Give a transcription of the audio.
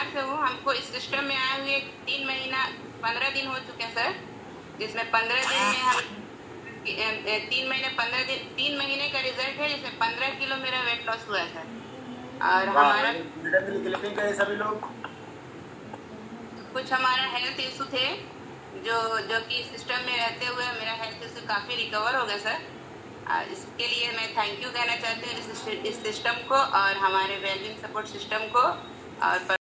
से हूँ। हमको इस सिस्टम में आए हुए 15 दिन हो चुके हैं सर, जिसमें 15 दिन में हम 3 महीने का रिजल्ट है, जिसमें 15 किलो मेरा वेट लॉस हुआ है सर। और हमारा क्लिपिंग करे सभी लोग। कुछ हमारा हेल्थ इशू थे जो कि सिस्टम में रहते हुए मेरा हेल्थ इशू काफ़ी रिकवर हो गया सर। इसके लिए मैं थैंक यू कहना चाहती हूँ इस सिस्टम को और हमारे वेलबींग सपोर्ट सिस्टम को। और